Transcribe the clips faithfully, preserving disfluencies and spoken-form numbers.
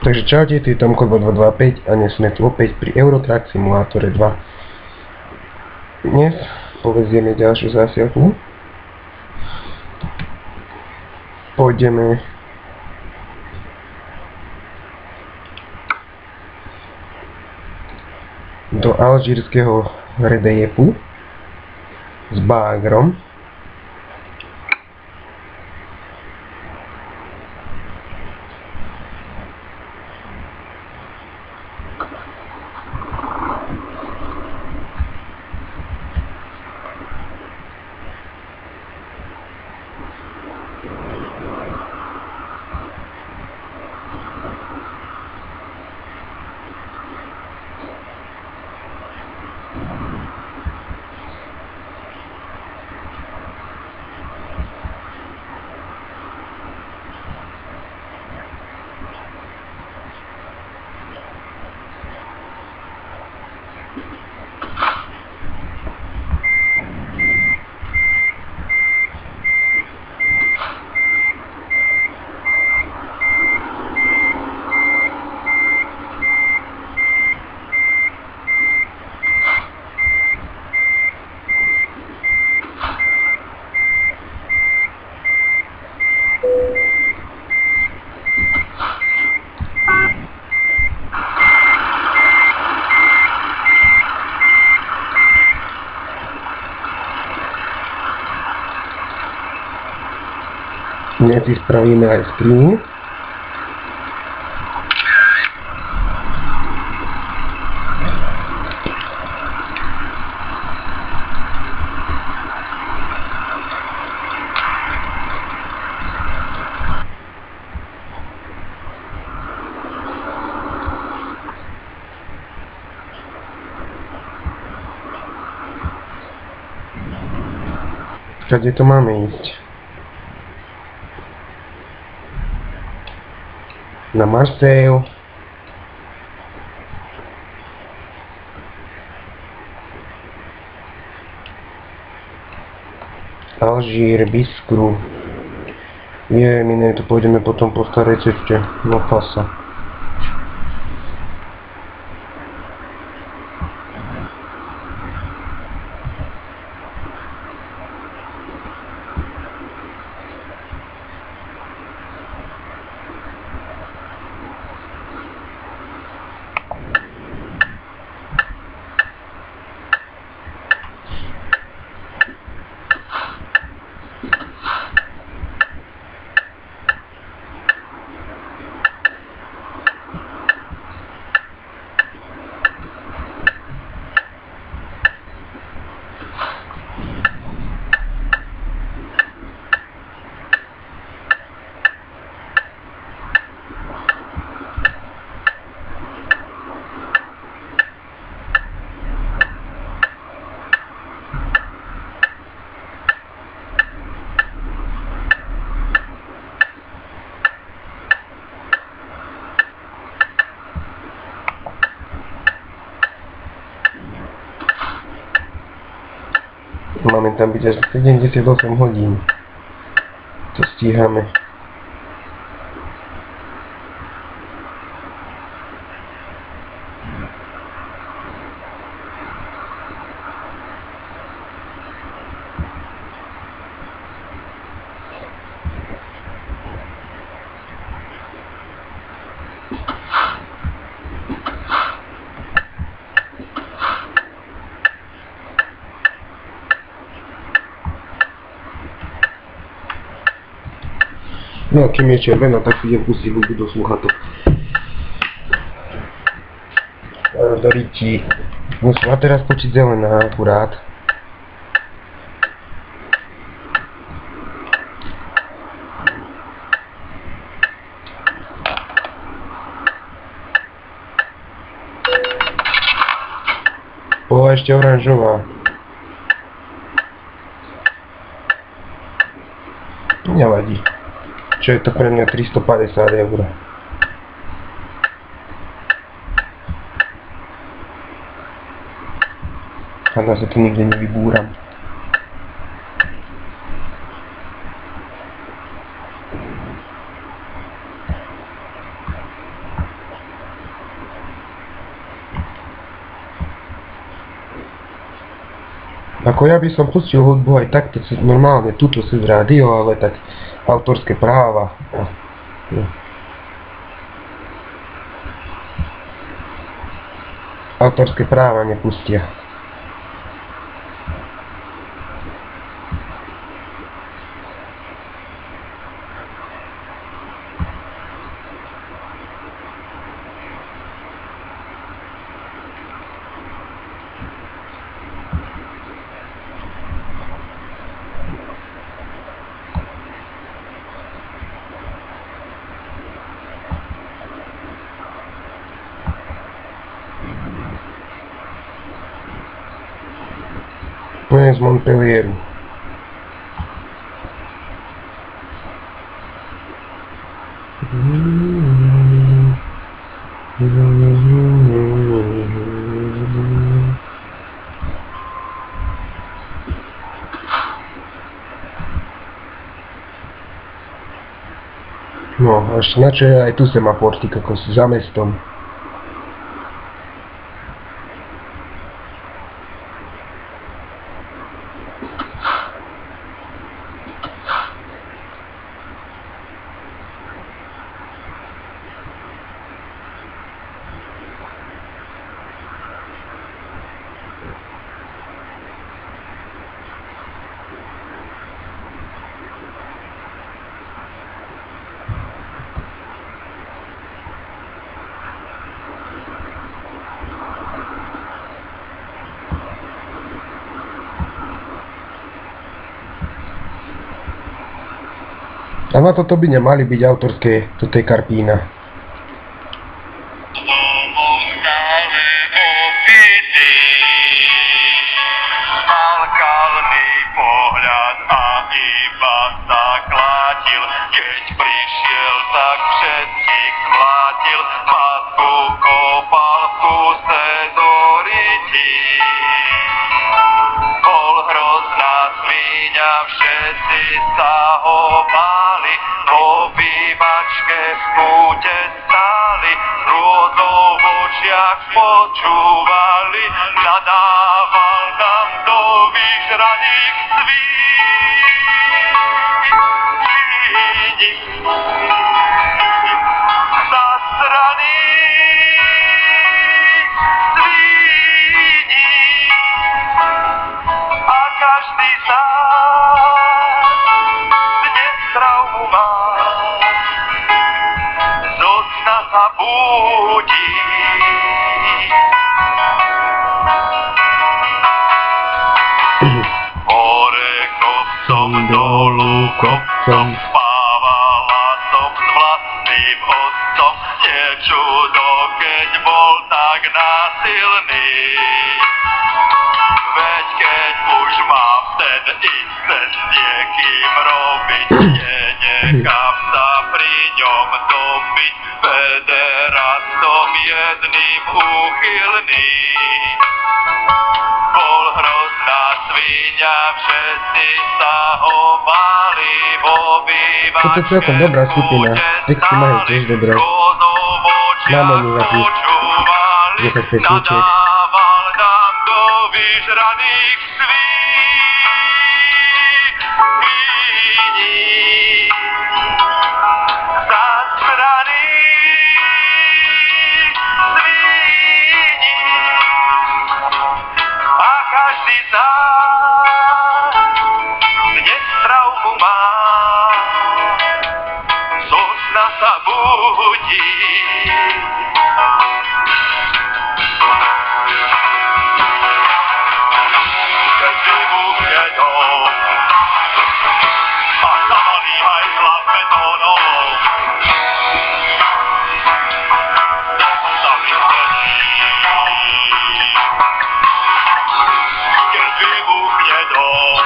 Takže čaute, tu je Tomko dva dva dva päť a dnes sme tu opäť pri Eurotrack Simulátore dva. Dnes povezieme ďalšiu zásielku. Pôjdeme do alžírskeho reliefu s bágrom. Dnes si spravíme aj screen. Kde to máme ísť? Na Marseille, Alžír, Biskru. Je, my ne, to pôjdeme potom po starej ceste na Fasa. Máme tam byť až sedemdesiatosem hodín. To stíhame. No a kým je červená, tak si idem pustiť hudbu do sluchatok. Do riti. Musím teraz počuť zelená akurát. Bola ešte oranžová. Nevadí. Čo je to pre mňa tristopäťdesiat eur. A na sa to nikde nevybúram. Ako ja by som pustil hudbu aj takto normálne, tuto cez rádio, ale tak autorské práva. No. Autorské práva nepustia. To je z Montpellieru. No, až na čo je aj tu semafor, ty kokos, za mestom. A na toto by nemali byť autorské, toto je Karpína. Všetci sa ho báli, po obývačke v kúte stáli, s hrôzou v očiach počúvali, nadával nám do vyžraných svíní. Zasraný svíní a každý sám sa budí. Hore kopcom, dolu kopcom, spávala som s vlastným otcom. Nie čudo, keď bol tak násilný. Veď keď už mám ten incest niekým robiť, nenechám sa pri ňom dobiť. Pederastom jedným úchylný. Bol hrozná svíňa, všetci sa ho báli, v obývačke. Toto je celkom dobrá skupina, texty majú tiež dobré. Máme nejaký desať pesničiek. Nadával nám do vyžraných svíní. Sa budí. Keď vybuchne dom a zavalí hajzla betónom, zamyslení. Keď vybuchne dom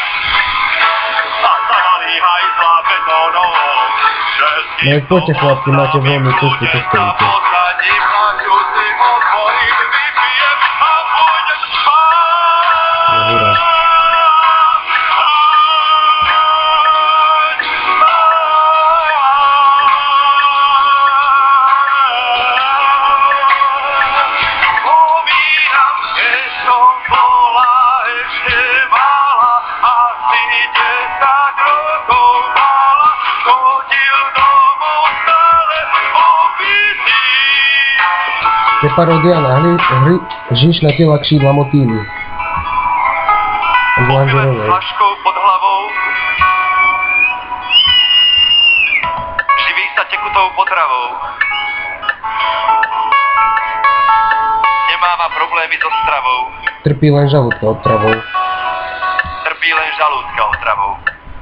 a zavalí hajzla betónom, No i poďte chlapci, máte voľnú cestu, čo stojíte. No hurá. Pomínam, že som bola ešte paródia na hry, hry Žiž na tela kšídla motýly. Od Popijeme s Langerovej. flaškou pod hlavou. Živí sa tekutou potravou. Nemáva problémy so stravou. Trpí len žalúdka otravou. Trpí len žalúdka otravou.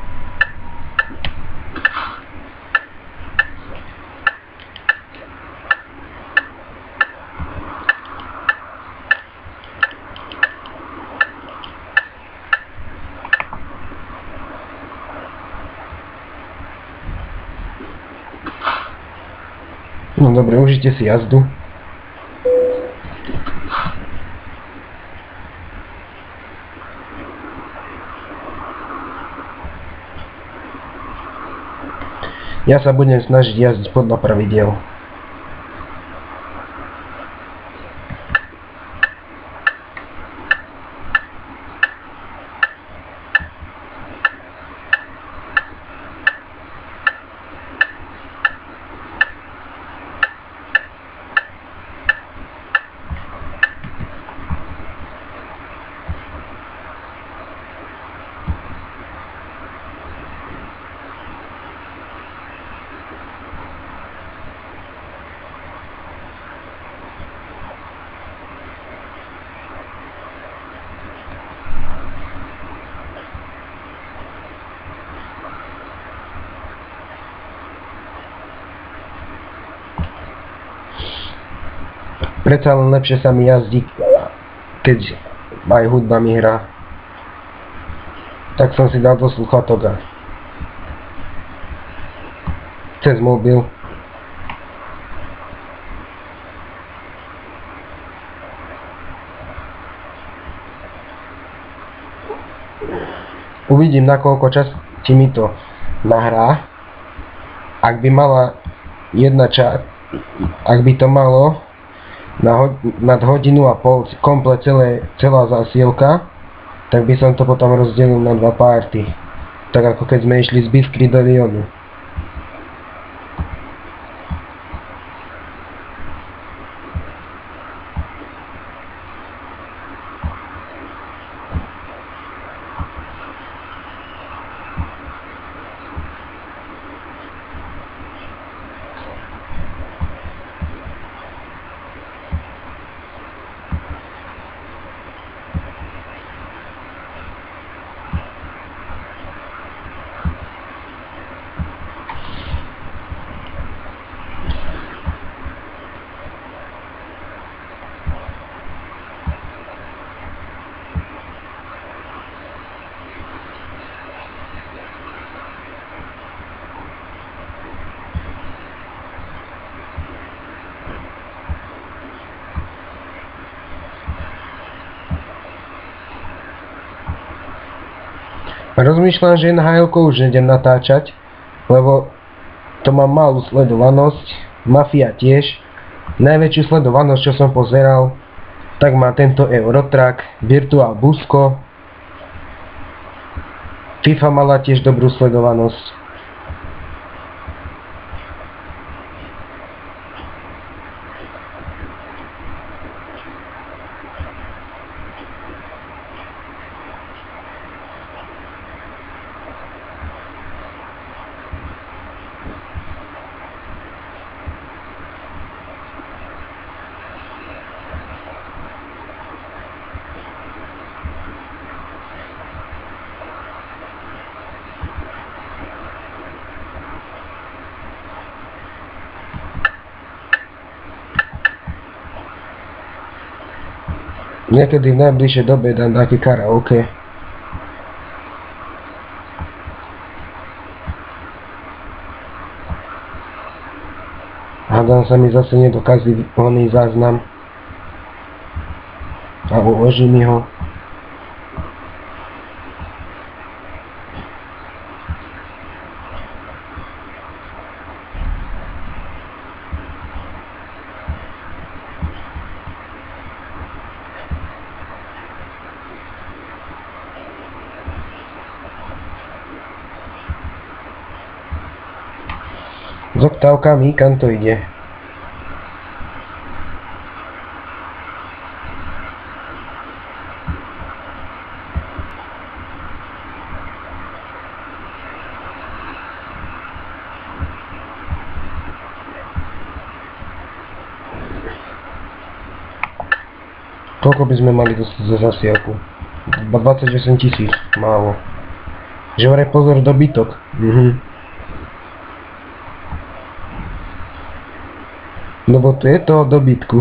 No dobre, užite si jazdu. Ja sa budem snažiť jazdiť podľa pravidiel. Predsa len lepšie sa mi jazdí, keď aj hudba mi hrá. Tak som si dal do sluchatok a cez mobil. Uvidím, nakoľko časti mi to nahrá. Ak by mala jedna časť, ak by to malo na ho- nad hodinu a pol komplet celé, celá zásielka, tak by som to potom rozdelil na dva party. Tak ako keď sme išli z Biskry do Lyonu. Rozmýšľam, že en há elko už nejdem natáčať, lebo to má malú sledovanosť, Mafia tiež. Najväčšiu sledovanosť, čo som pozeral, tak má tento Eurotrack, Virtual Busko. FIFA mala tiež dobrú sledovanosť. Niekedy v najbližšej dobe dám taký karaoke. Hádam sa mi zase nedokazí oný záznam. A uloží mi ho. S oktávkami, kam to ide? Koľko by sme mali dostať za zasielku? Iba dvadsaťosem tisíc, málo. Že vraj pozor, dobytok. Mhm. No bo tu je toho dobytku.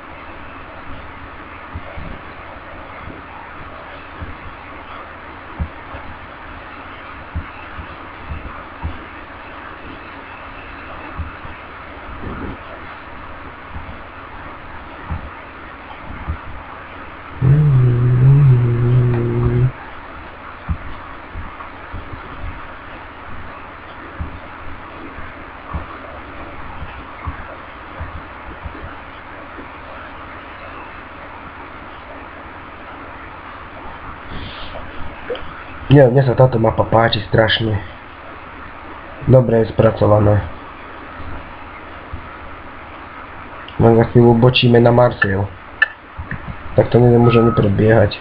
Nie, mne sa táto mapa páči strašne. Dobre je spracované. Len za chvíľu bočíme na Marseille. Tak to nemôže ani prebiehať.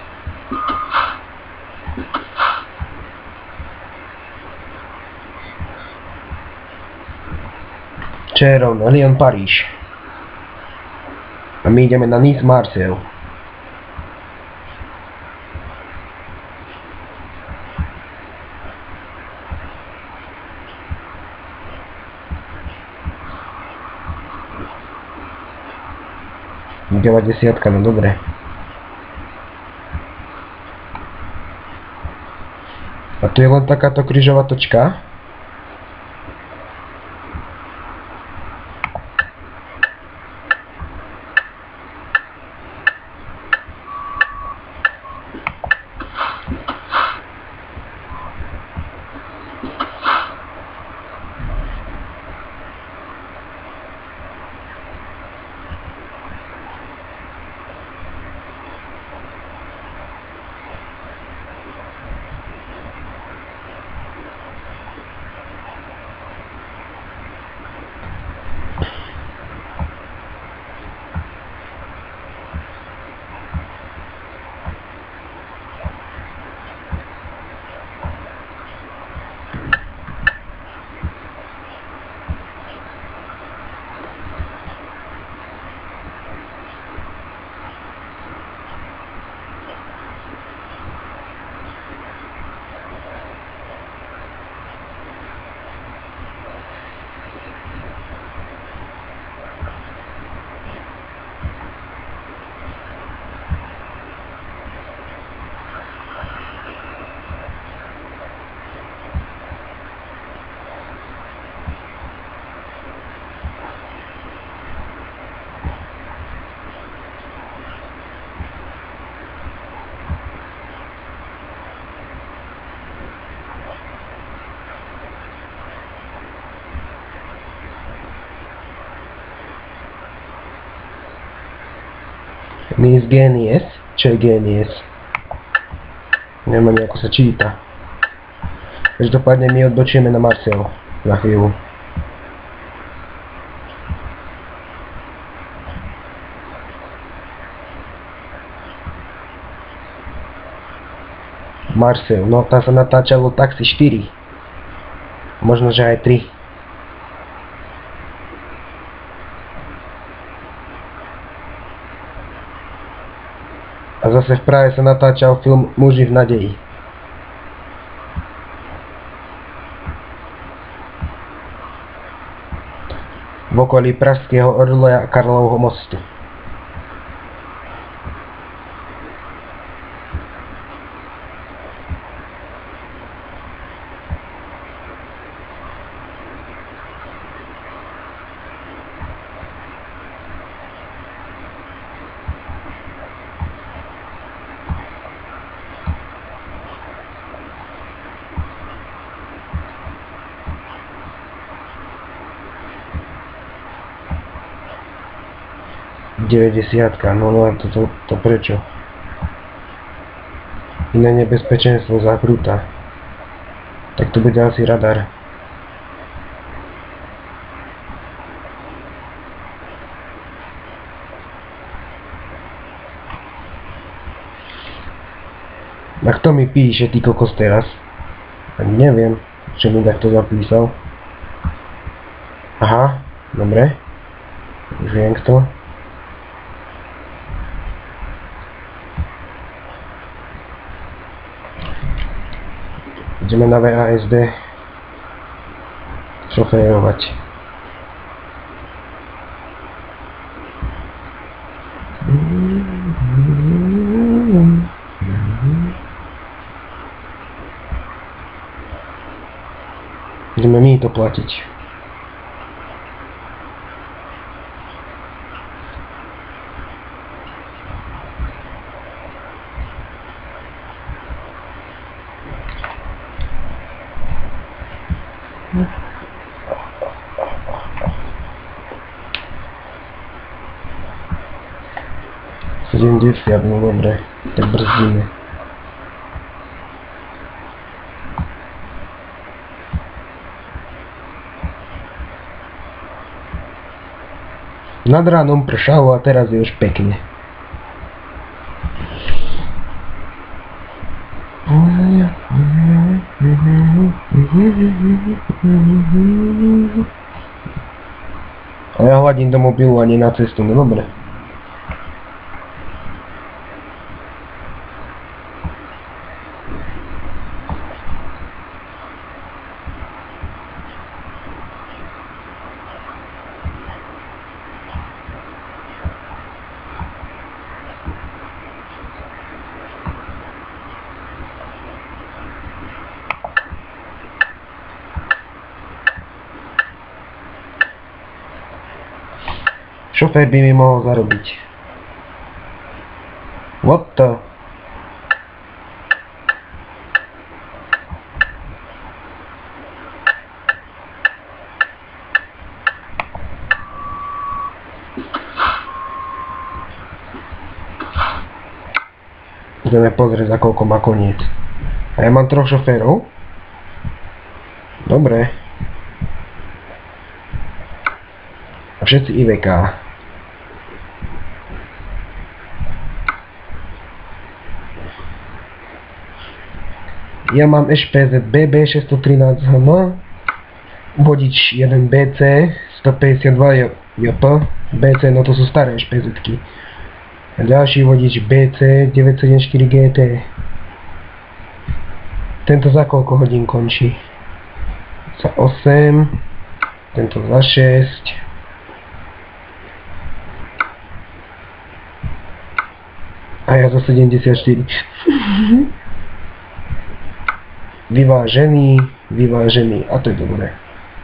Čo je rovno? Lyon Paríž. A my ideme na Nice Marseille. deväťdesiatka, no dobre. A tu je len takáto križovatočka. Nice Genies? Čo je Genies? Neviem ani ako sa číta. Každopádne my odbočíme na Marseille za chvíľu. Marseille, no tam sa natáčalo Taxi štyri. Možno, že aj tri. A zase v Prahe sa natáčal film Muži v nadeji. V okolí pražského Orloja a Karlovho mostu. deväťdesiatka, no no to, to, to prečo? Iné nebezpečenstvo zakrúta. Tak to bude asi radar. A kto mi píše, ty kokos teraz? Ani neviem, čo mi takto zapísal. Aha, dobre. Už viem kto. Ideme na vé á es dé šoférovať. Ideme my to platiť. sedemdesiat, no dobre, tak brzdíme. Nad ránom pršalo a teraz je už pekne. Ale ja hľadím do mobilu a nie na cestu, no dobre. Šofér by mi mohol zarobiť. What the? Ideme pozrieť, za koľko má koniec. A ja mám troch šoférov? Dobre. A všetci í vé ká. Ja mám eš pé zet bé bé šesťsto trinásť há em, vodič jeden bé cé stopäťdesiatdva jé pé, bé cé, no to sú staré eš pé zetky. A ďalší vodič bé cé deväťstosedemdesiatštyri gé té. Tento za koľko hodín končí? Za osem, tento za šesť. A ja za sedemdesiatštyri. Vyvážený, vyvážený, a to je dobré.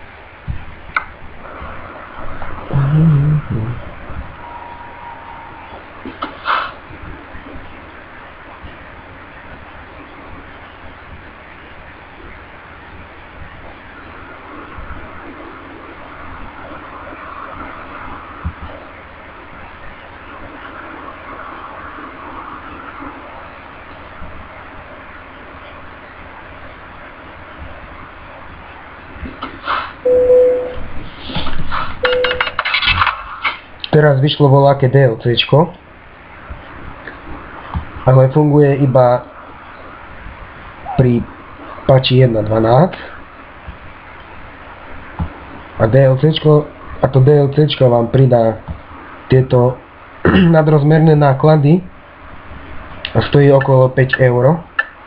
Teraz vyšlo voľaké DLCčko, ale funguje iba pri patchi jeden dvanásť a DLCčko, a to DLCčko vám pridá tieto nadrozmerné náklady a stojí okolo päť eur.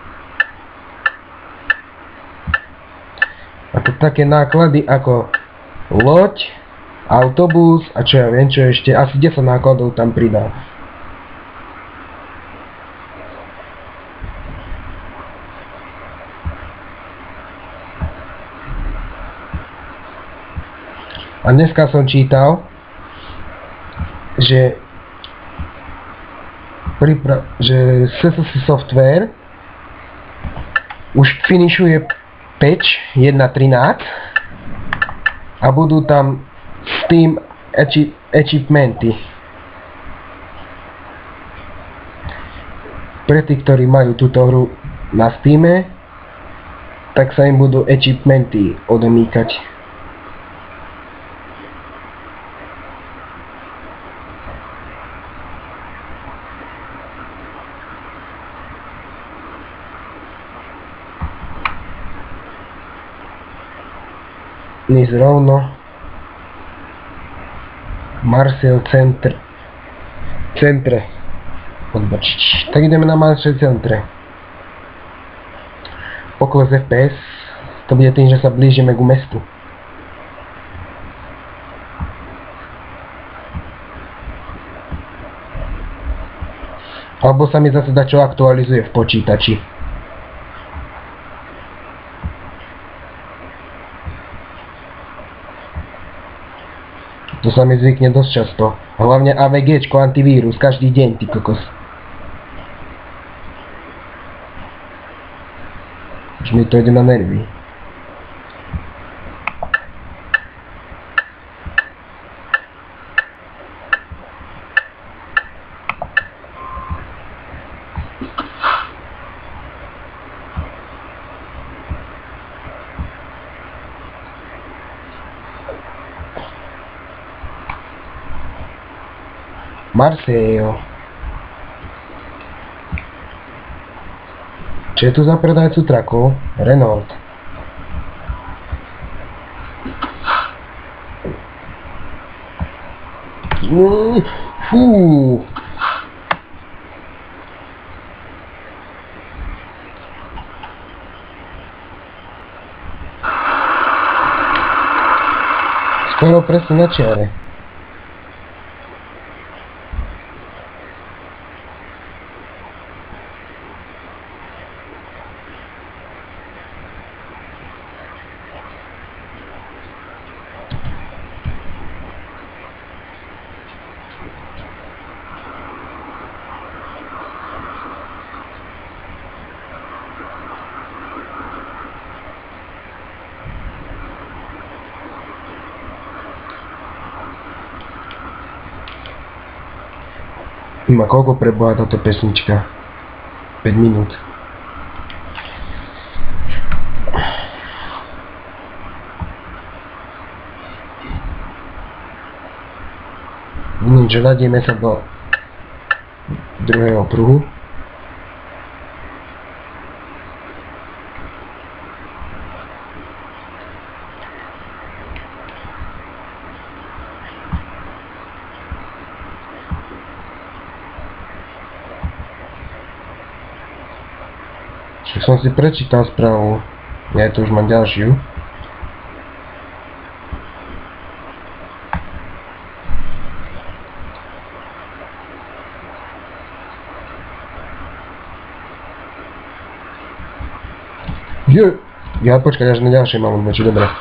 A to také náklady ako loď, autobus a čo ja viem, čo ešte, asi desať nákladov tam pridá. A dneska som čítal, že pripra- že es es es Software už finišuje patch jeden trinásť a budú tam Steam achievementy. Pre tých, ktorí majú túto hru na Steame, tak sa im budú achievementy odemýkať. Ísť rovno. Marseille Centre. Centre. Odbačiť. Tak ideme na Marseille Centre. pokles ef pé es, to bude tým, že sa blížime ku mestu. Alebo sa mi zase dačo aktualizuje v počítači. To sa mi zvykne dosť často. Hlavne AVGčko, antivírus, každý deň, ty kokos. Už mi to ide na nervy. Marseille. Čo je tu za predajcu trakov? Renault. Mm, fú. Skoro presne na čiare. Má koľko preboha táto pesnička? päť minút. Nič, ľadieme sa do druhého pruhu. Však som si prečítal správu, ja tu už mám ďalšiu. Je, ja počkaj, až na ďalšie mám odbočiť, dobre.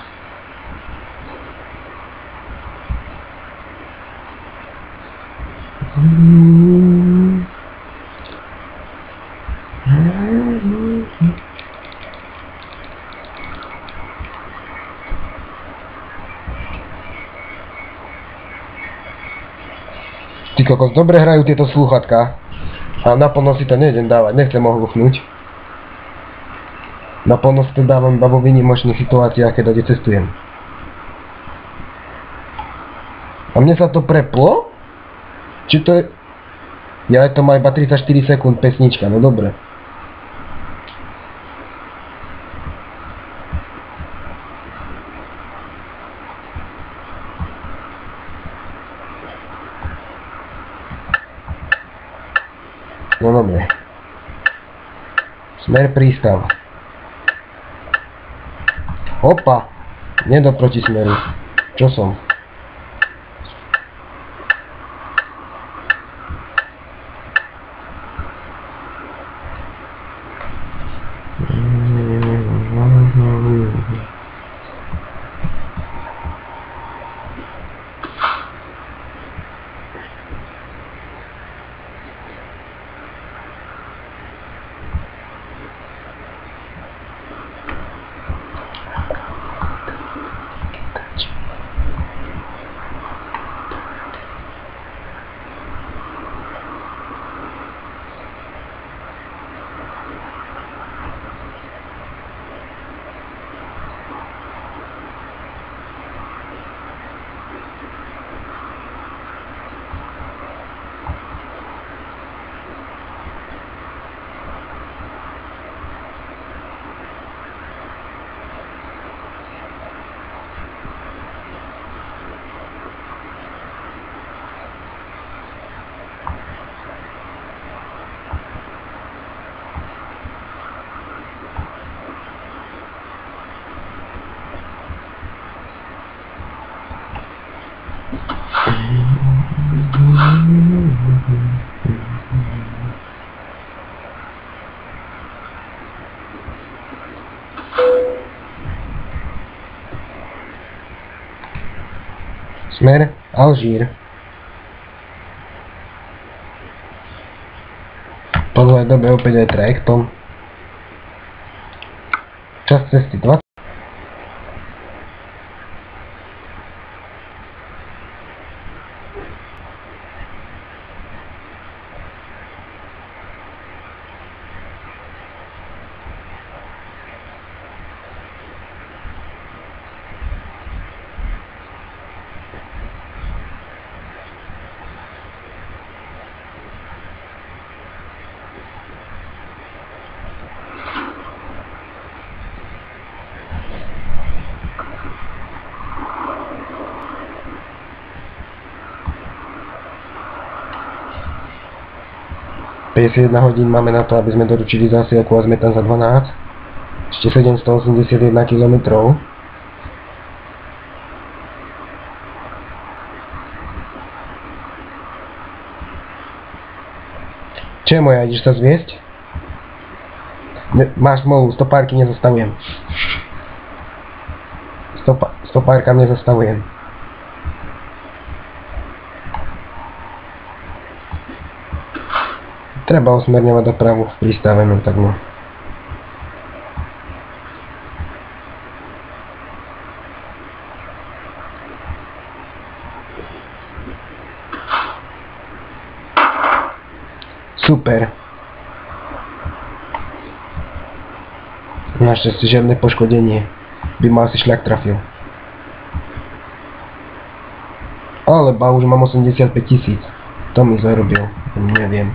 Ty kokos, dobre hrajú tieto slúchatka, ale naplno si to nejdem dávať, nechcem ohluchnúť. Naplno si to dávam iba vo výnimočných situáciách, keď ade cestujem. A mne sa to preplo? Či to je... Ja to má iba tridsaťštyri sekúnd pesnička, no dobre. No dobre. Smer prístav. Opa! Nie do protismeru. Čo som? Smer Alžír. Po dlhej dobe opäť aj trajektom. Čas cesty dvadsať. päťdesiatjeden hodín máme na to, aby sme doručili zásielku a sme tam za dvanásť. Ešte sedemstoosemdesiatjeden kilometrov. Čo je moja, ideš sa zviesť? Ne, máš smolu, stopárky nezastavujem. Stopa, stopárkam nezastavujem. Treba usmerňovať dopravu v prístave, no tak no. Super. Našťastie žiadne poškodenie. By ma asi šľak trafil. Ale ba, už mám osemdesiatpäť tisíc. To mi zarobil. Neviem.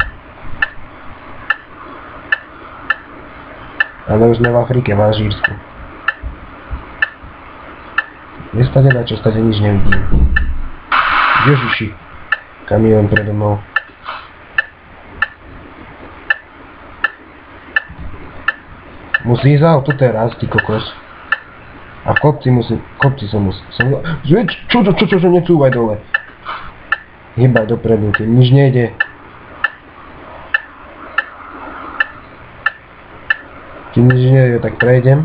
Ale už sme v Afrike, v Alžírsku. Je stade dačo, stade nič nevidím. Ježiši. Kamión predo mnou. Musí ísť auto teraz, ty kokos. A v kopci musím, v kopci som musím. Som... Čo to, čo, čo, čo, necúvaj dole. Hýbaj dopredu, ty nič nejde. Keď nič nejde, tak prejdem.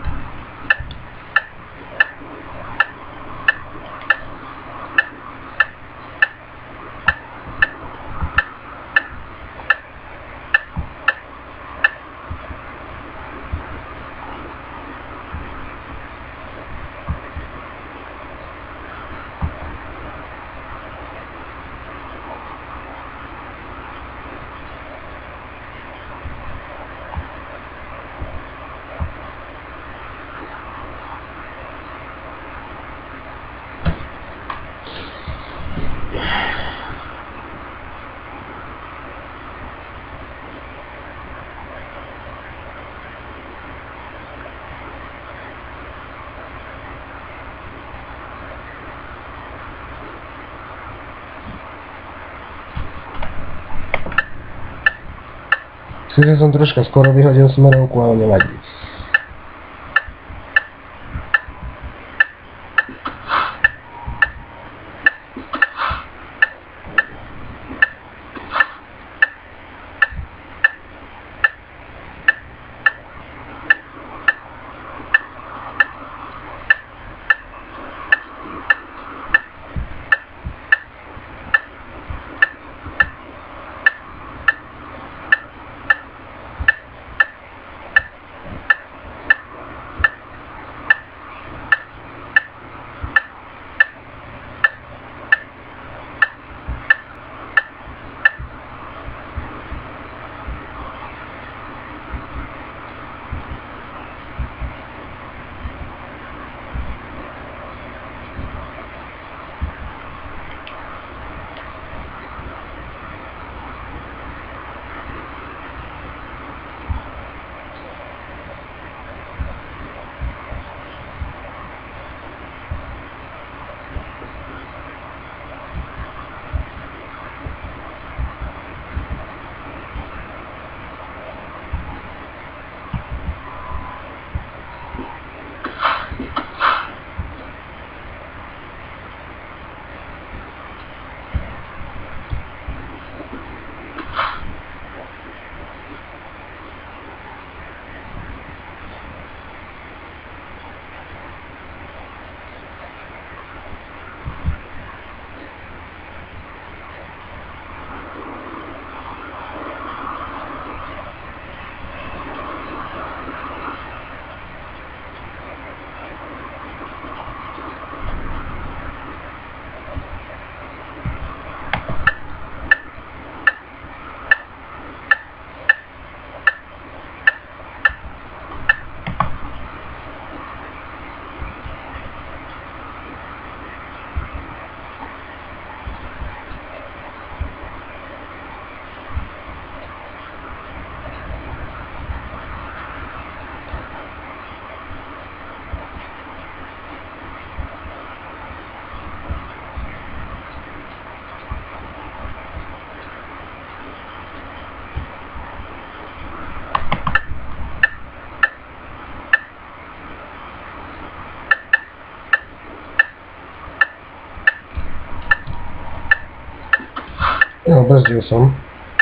Sice som troška skoro vyhodil smerovku, ale nevadí. No, brzdil som.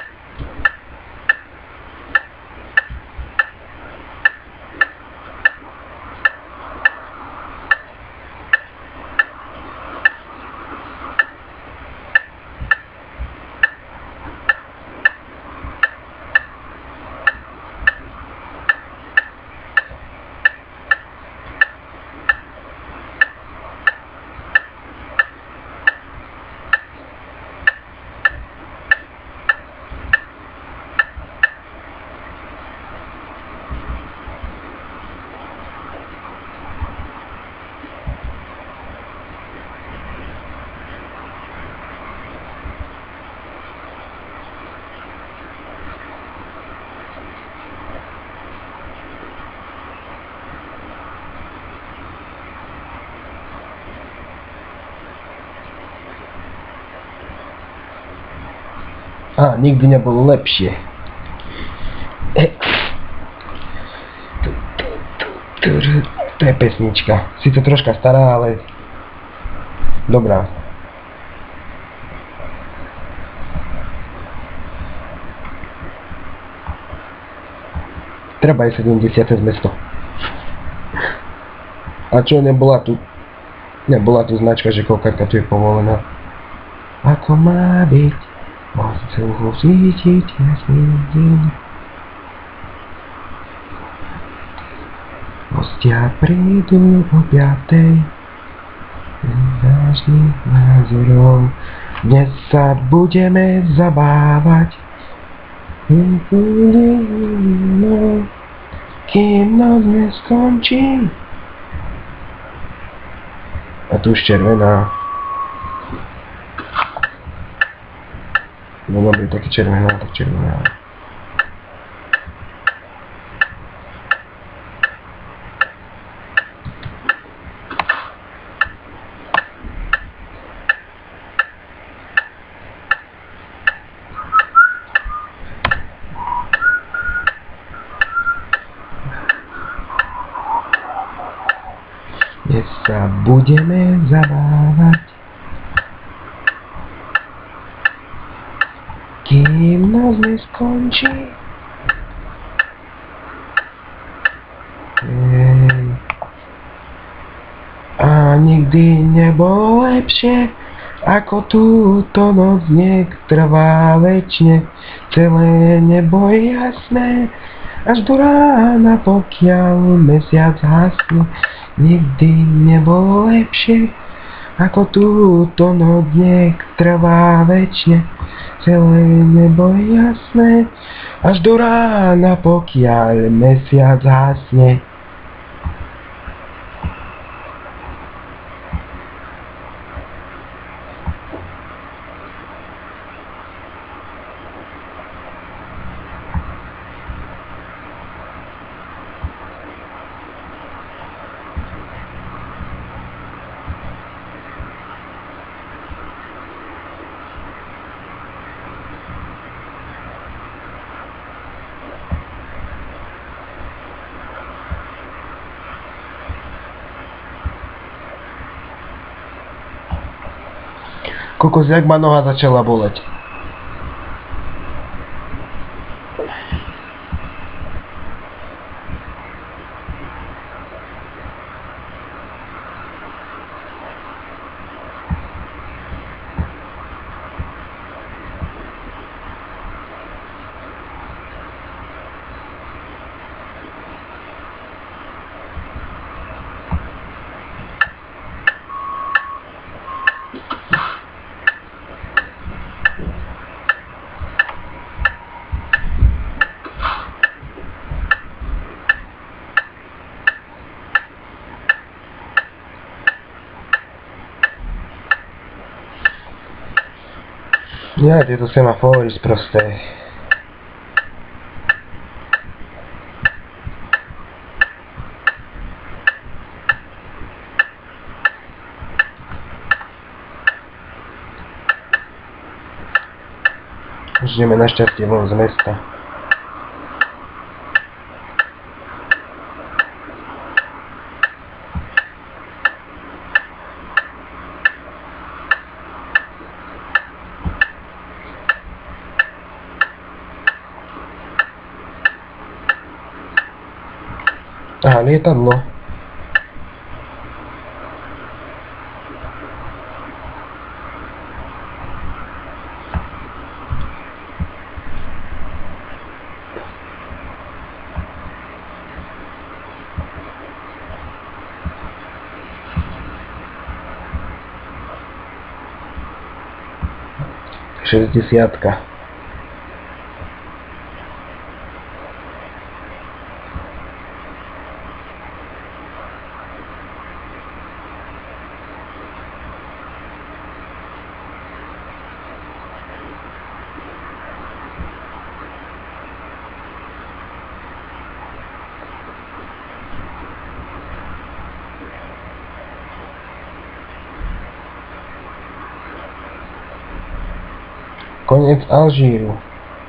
A, nigdy nebolo lepšie. To je pesnička. Sice troška stará, ale dobrá. Treba aj sedemdesiate mesto. A čo, nebola tu nebola tu značka, že koľka tu je povolená. Ako má byť? Chcem ho cítiť jasný deň. Hostia prídu o piatej. Vážnych názorov. Dnes sa budeme zabávať. Kým noc neskončí. A tu už červená. No dobre, taký červená, tak červená. Dnes sa budeme zabávať. Kým noc neskončí. Ej. A nikdy nebolo lepšie, ako túto noc, nech trvá večne. Celé nebo je jasné, až do rána, pokiaľ mesiac hasne. Nikdy nebolo lepšie, ako túto noc, nech trvá večne. Celé nebo je jasné, až do rána, pokiaľ mesiac hasne. Kokos, jak ma noha začala boleť. Ja, tieto semafóry sprosté. Už ideme našťastie von z mesta. Aha, lietadlo. šesťdesiatka. Koniec Alžíru.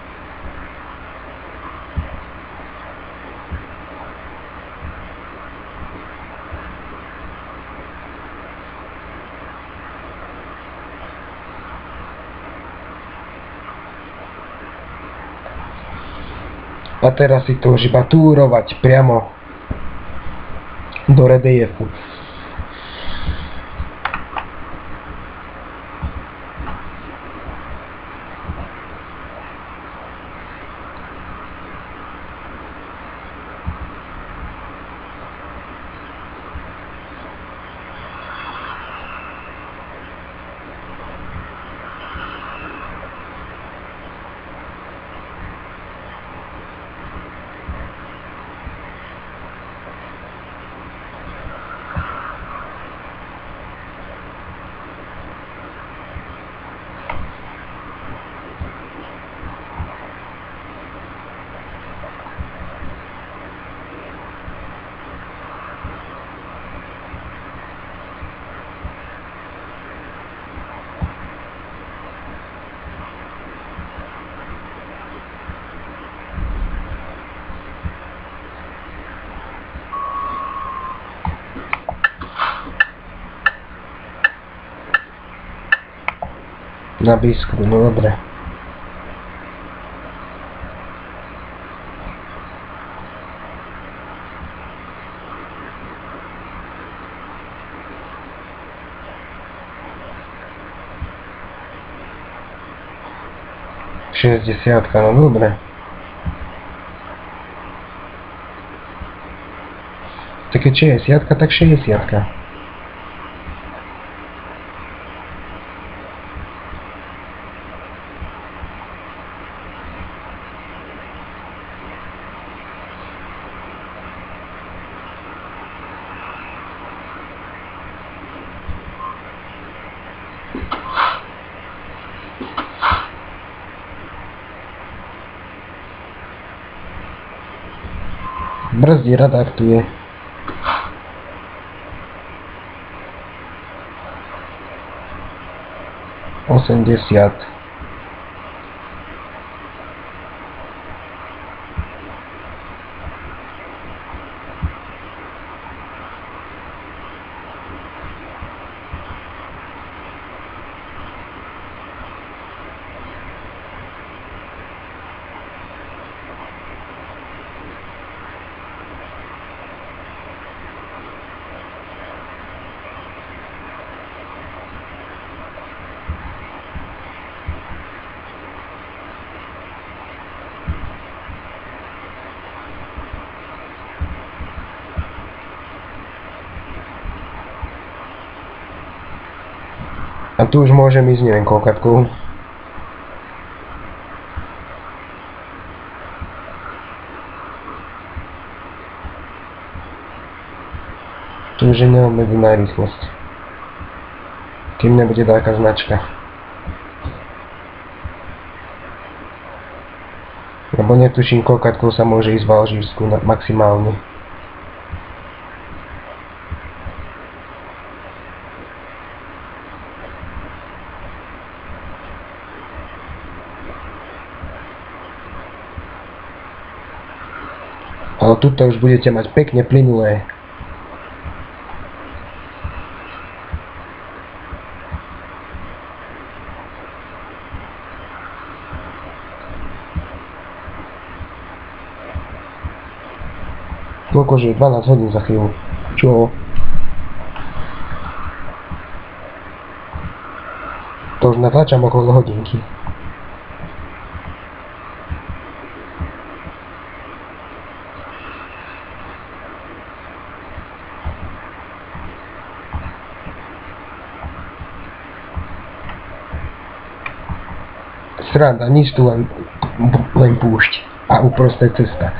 A teraz si to už iba túrovať priamo do reliefu. Na Biskru, no dobre. šesťdesiatka, no dobre. Tak keď šesťdesiatka, tak šesťdesiatka. Brzdi radar tu je. osemdesiat. A tu už môžem ísť neviem koľkatkou. Tu už je neobmedzená rýchlosť. Kým nebude taká značka. Lebo netuším koľkatkou sa môže ísť v Alžírsku maximálne. Ale tuto už budete mať pekne plynulé. Koľko že je? dvanásť hodín za chvíľu. Čo? To už natáčam okolo hodinky. Sranda, nič tu len, len púšť a uprostred cesta.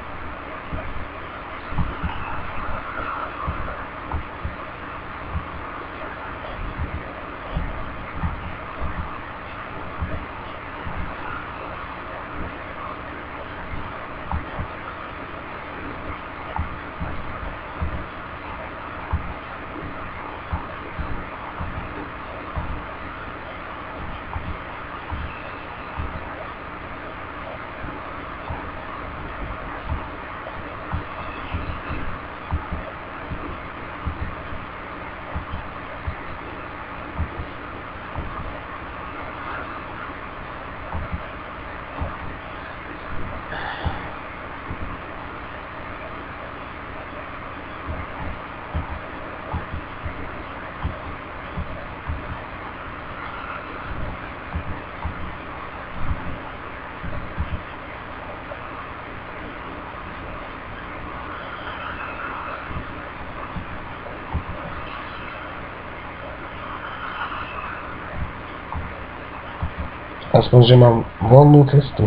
Aspoň, že mám voľnú cestu.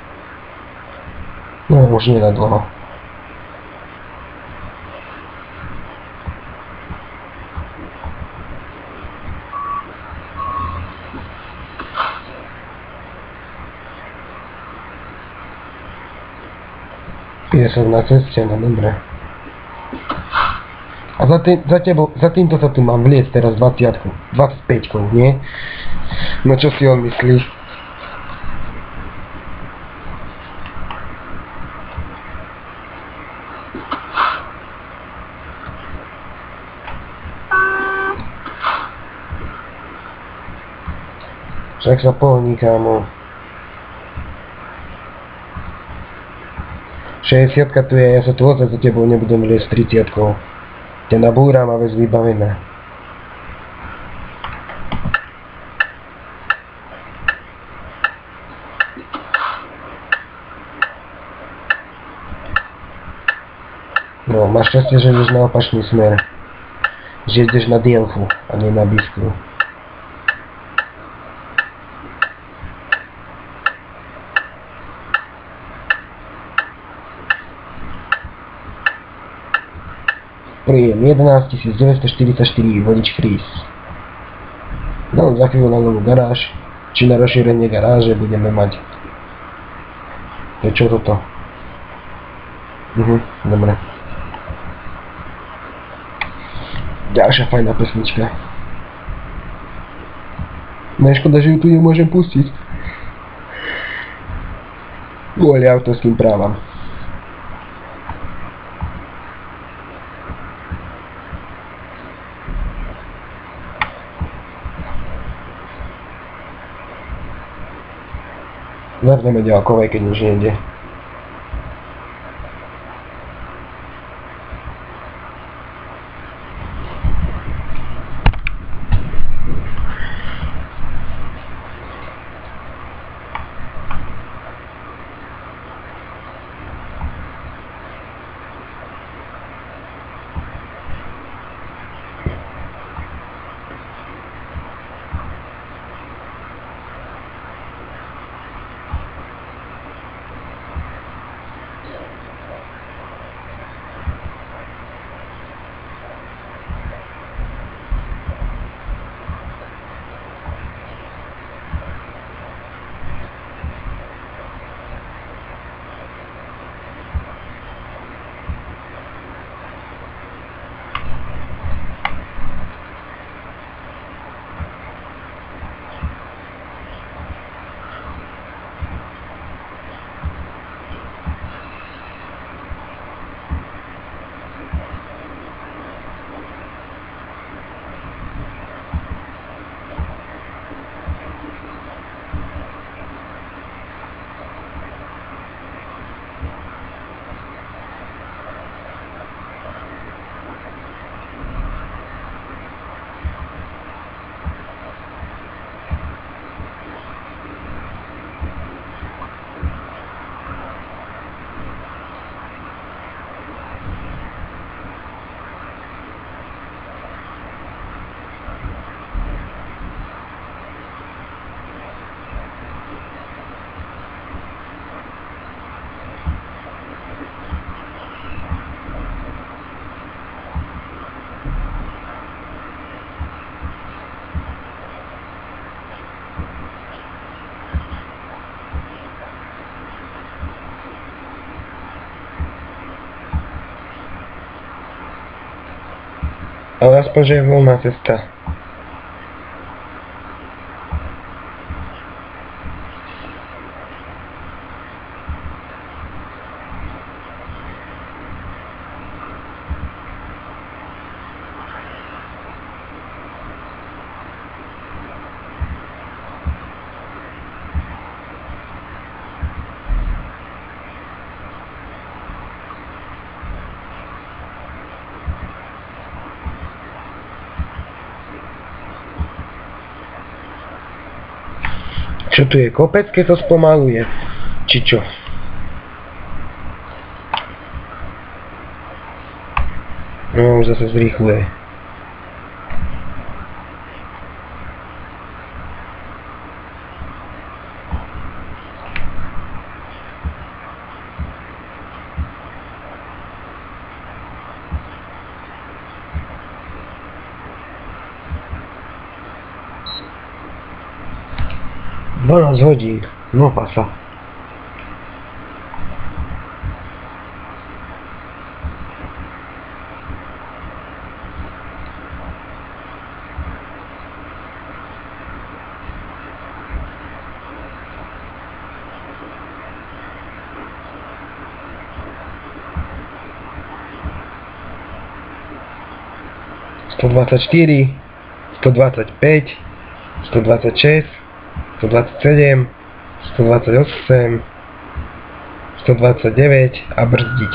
No, už nie na dlho. Ja som na ceste, no dobre. A za, tý, za, tebo, za týmto sa tu mám vliecť teraz dvadsiatku, dvadsaťpäťkou, nie? No čo si on myslí? Však sa pohni, kámo. šesťdesiatka tu je, ja sa tu ozaj za tebou nebudem liesť tridsiatkou. Ťa nabúram a vec vybavená. No, máš šťastie, že ideš na opačný smer. Že ideš na Dielfu a nie na Biskru. Príjem jedenásť tisíc deväťstoštyridsaťštyri vodič Chris. No, za chvíľu na novú garáž, či na rozšírenie garáže budeme mať. Je čo toto? Mhm, dobre. Ďalšia fajná pesnička. No je škoda, že ju tu nemôžem pustiť. Kvôli autorským právam. Zapneme ďalkové, keď už nejde. Ale aspoň, že je voľná cesta. Čo tu je kopec, keď to spomaluje? Či čo? No, už zase zrýchluje. dvanásť hodín, no pasa. stodvadsaťštyri, stodvadsaťpäť, stodvadsaťšesť, stodvadsaťsedem, stodvadsaťosem, stodvadsaťdeväť a brzdiť.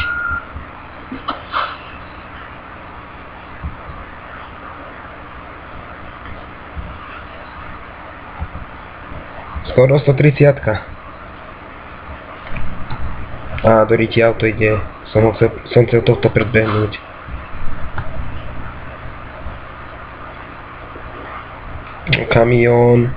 Skoro stotridsať. A do riti auto ide. Som, ho chcel, som chcel tohto predbehnúť. Kamión.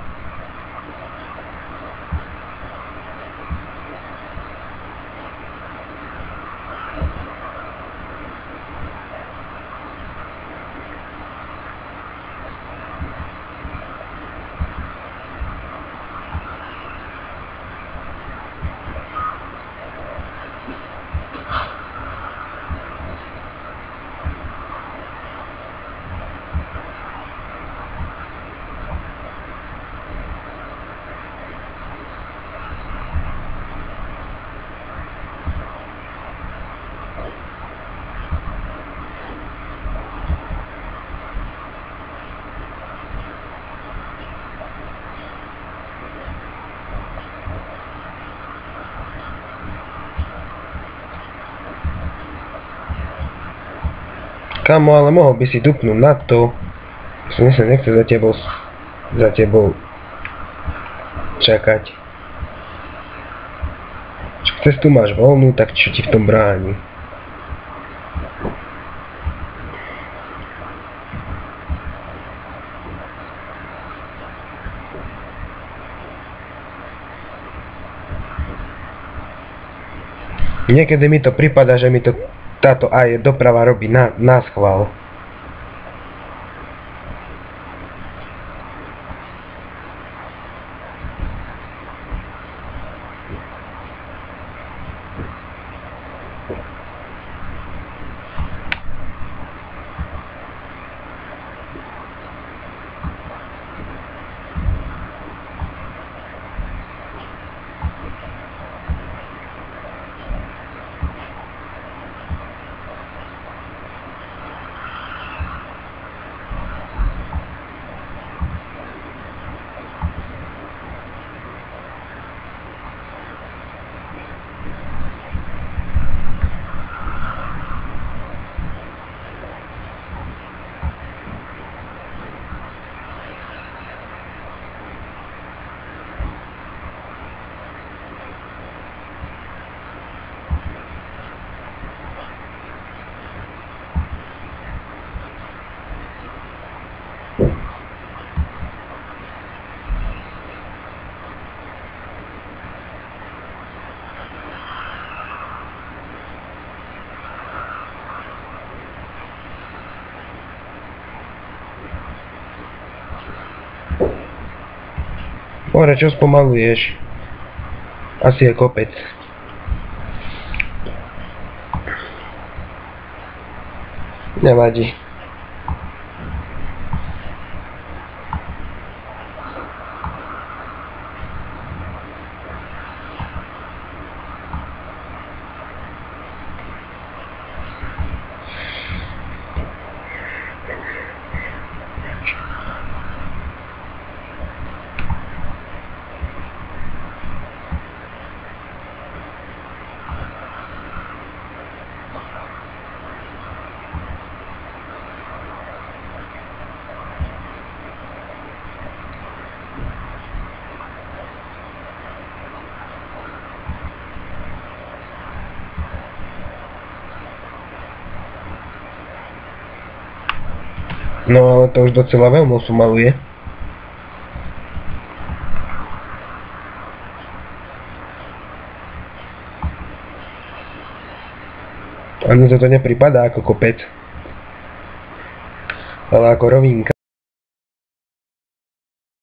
Kamo, ale mohol by si dupnúť na to. Som sa nechce za tebou, za tebou čakať. Čo cestu máš voľnú, tak čo ti v tom bráni? Niekedy mi to prípada, že mi to táto aj doprava robí na, na schvál. More, čo spomaluješ? Asi je kopec. Nevadí. No ale to už docela veľmi sumaluje. Ani toto nepripadá ako kopec, ale ako rovinka.